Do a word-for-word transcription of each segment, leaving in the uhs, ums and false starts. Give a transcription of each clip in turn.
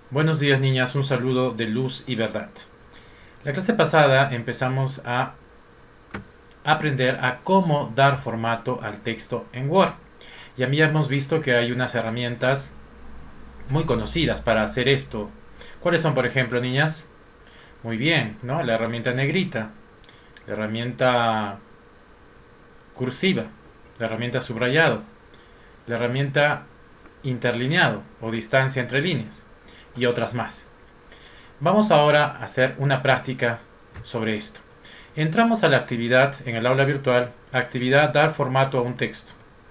Buenos días niñas, un saludo de luz y verdad. La clase pasada empezamos a aprender a cómo dar formato al texto en Word. Y a mí ya hemos visto que hay unas herramientas muy conocidas para hacer esto. ¿Cuáles son, por ejemplo, niñas? Muy bien, ¿no? La herramienta negrita, la herramienta cursiva, la herramienta subrayado, la herramienta interlineado o distancia entre líneas y otras más. Vamos ahora a hacer una práctica sobre esto. Entramos a la actividad en el aula virtual, actividad dar formato a un texto.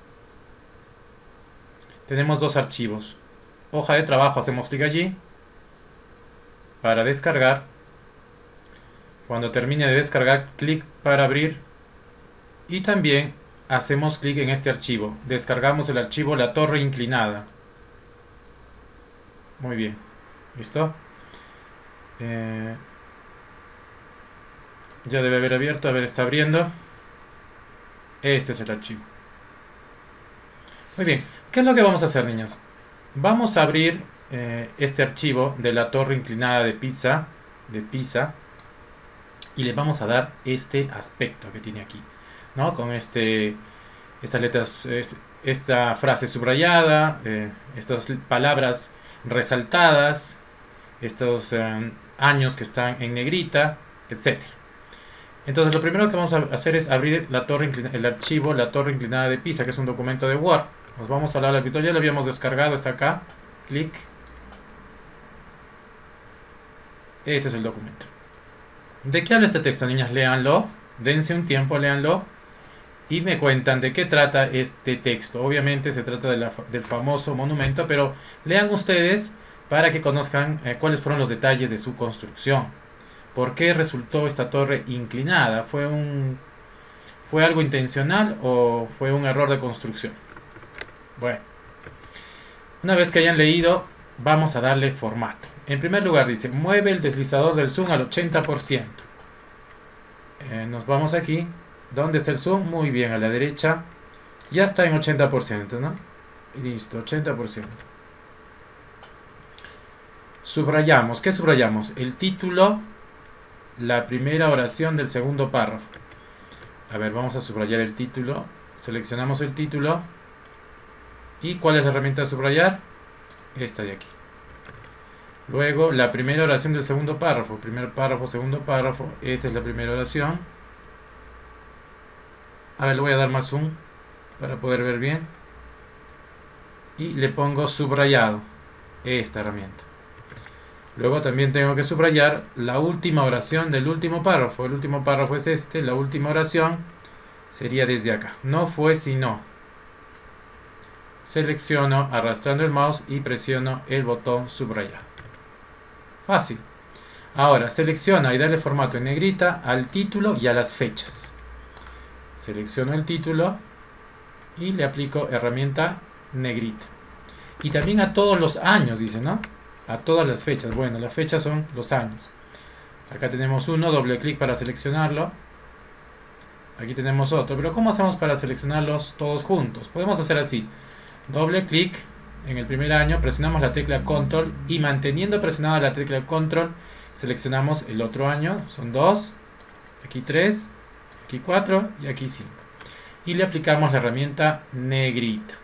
Tenemos dos archivos. Hoja de trabajo, hacemos clic allí para descargar. Cuando termine de descargar, clic para abrir y también hacemos clic en este archivo. Descargamos el archivo La Torre Inclinada. Muy bien. ¿Listo? Eh, ya debe haber abierto, a ver, está abriendo. Este es el archivo. Muy bien, ¿qué es lo que vamos a hacer, niñas? Vamos a abrir eh, este archivo de la torre inclinada de Pisa, de Pisa, y le vamos a dar este aspecto que tiene aquí, ¿no? Con este, estas letras, este, esta frase subrayada, eh, estas palabras resaltadas, estos eh, años que están en negrita, etcétera. Entonces lo primero que vamos a hacer es abrir la torre el archivo La Torre Inclinada de Pisa, que es un documento de Word. Nos vamos a la virtual, ya lo habíamos descargado, está acá. Clic. Este es el documento. ¿De qué habla este texto, niñas? Léanlo. Dense un tiempo, léanlo. Y me cuentan de qué trata este texto. Obviamente se trata de la, del famoso monumento, pero lean ustedes para que conozcan eh, cuáles fueron los detalles de su construcción. ¿Por qué resultó esta torre inclinada? ¿Fue un fue algo intencional o fue un error de construcción? Bueno, una vez que hayan leído, vamos a darle formato. En primer lugar dice, mueve el deslizador del zoom al ochenta por ciento. Eh, nos vamos aquí. ¿Dónde está el zoom? Muy bien, a la derecha. Ya está en ochenta por ciento, ¿no? Listo, ochenta por ciento. Subrayamos. ¿Qué subrayamos? El título, la primera oración del segundo párrafo. A ver, vamos a subrayar el título. Seleccionamos el título. ¿Y cuál es la herramienta de subrayar? Esta de aquí. Luego, la primera oración del segundo párrafo. Primer párrafo, segundo párrafo. Esta es la primera oración. A ver, le voy a dar más zoom para poder ver bien. Y le pongo subrayado. Esta herramienta. Luego también tengo que subrayar la última oración del último párrafo. El último párrafo es este. La última oración sería desde acá. No fue sino. Selecciono arrastrando el mouse y presiono el botón subrayar. Fácil. Ahora selecciona y dale formato en negrita al título y a las fechas. Selecciono el título y le aplico herramienta negrita. Y también a todos los años, dice, ¿no? A todas las fechas. Bueno, las fechas son los años. Acá tenemos uno, doble clic para seleccionarlo. Aquí tenemos otro. Pero ¿cómo hacemos para seleccionarlos todos juntos? Podemos hacer así. Doble clic en el primer año, presionamos la tecla Control y manteniendo presionada la tecla Control, seleccionamos el otro año. Son dos, aquí tres, aquí cuatro y aquí cinco. Y le aplicamos la herramienta negrita.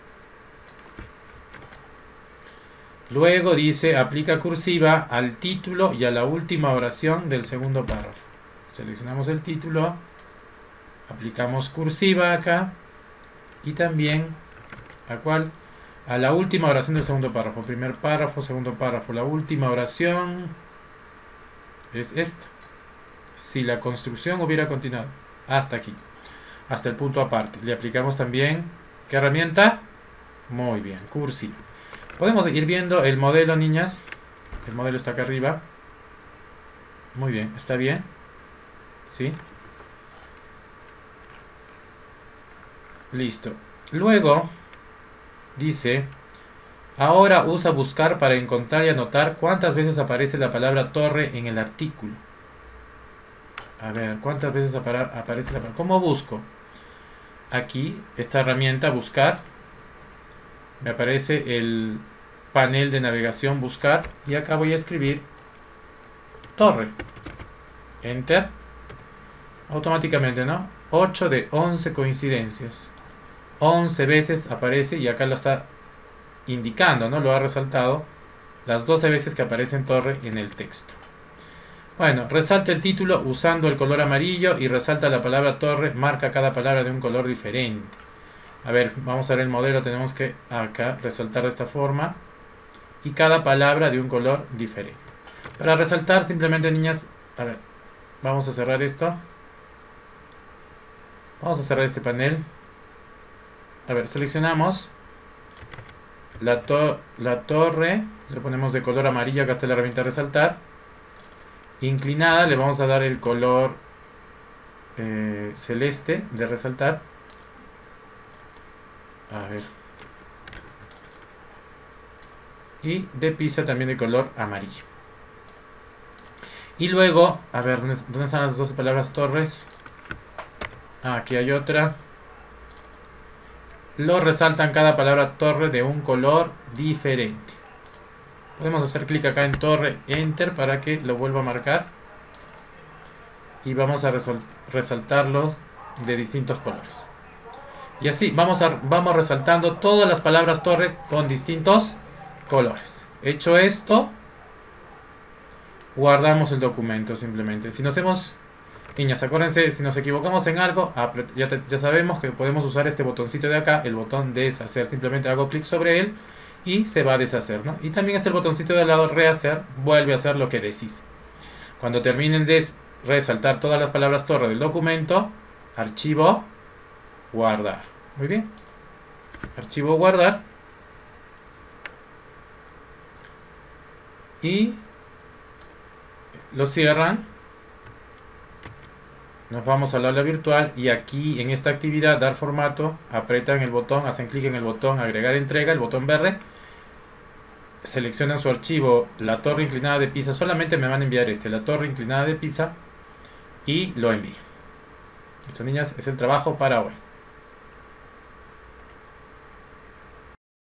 Luego dice aplica cursiva al título y a la última oración del segundo párrafo. Seleccionamos el título, aplicamos cursiva acá y también a cuál, a la última oración del segundo párrafo. Primer párrafo, segundo párrafo. La última oración es esta. Si la construcción hubiera continuado hasta aquí, hasta el punto aparte. Le aplicamos también, ¿qué herramienta? Muy bien, cursiva. Podemos ir viendo el modelo, niñas. El modelo está acá arriba. Muy bien, ¿está bien? ¿Sí? Listo. Luego dice, ahora usa buscar para encontrar y anotar cuántas veces aparece la palabra torre en el artículo. A ver, ¿cuántas veces aparece la palabra? ¿Cómo busco? Aquí, esta herramienta, buscar, me aparece el, panel de navegación, buscar, y acá voy a escribir torre. Enter. Automáticamente, ¿no? ocho de once coincidencias. once veces aparece y acá lo está indicando, ¿no? Lo ha resaltado las doce veces que aparece en torre en el texto. Bueno, resalta el título usando el color amarillo y resalta la palabra torre, marca cada palabra de un color diferente. A ver, vamos a ver el modelo, tenemos que acá resaltar de esta forma y cada palabra de un color diferente. Para resaltar simplemente, niñas, a ver, vamos a cerrar esto. Vamos a cerrar este panel. A ver, seleccionamos la, to la torre, le ponemos de color amarillo, acá está la herramienta resaltar. Inclinada, le vamos a dar el color eh, celeste de resaltar. A ver. Y de pisa también de color amarillo. Y luego, a ver, ¿dónde, dónde están las doce palabras torres? Ah, aquí hay otra. Lo resaltan cada palabra torre de un color diferente. Podemos hacer clic acá en torre, enter, para que lo vuelva a marcar. Y vamos a resaltarlos de distintos colores. Y así vamos, a, vamos resaltando todas las palabras torre con distintos colores. Hecho esto, guardamos el documento simplemente. Si nos hemos... Niñas, acuérdense, si nos equivocamos en algo, ya, te, ya sabemos que podemos usar este botoncito de acá, el botón deshacer. Simplemente hago clic sobre él y se va a deshacer, ¿no? Y también está el botoncito del lado rehacer, vuelve a hacer lo que decís. Cuando terminen de resaltar todas las palabras torre del documento, archivo, guardar. Muy bien. Archivo, guardar. Y lo cierran. Nos vamos al aula virtual y aquí en esta actividad, dar formato, apretan el botón, hacen clic en el botón agregar entrega, el botón verde, seleccionan su archivo, la torre inclinada de Pisa, solamente me van a enviar este, la torre inclinada de Pisa, y lo envío. Listo, niñas, es el trabajo para hoy.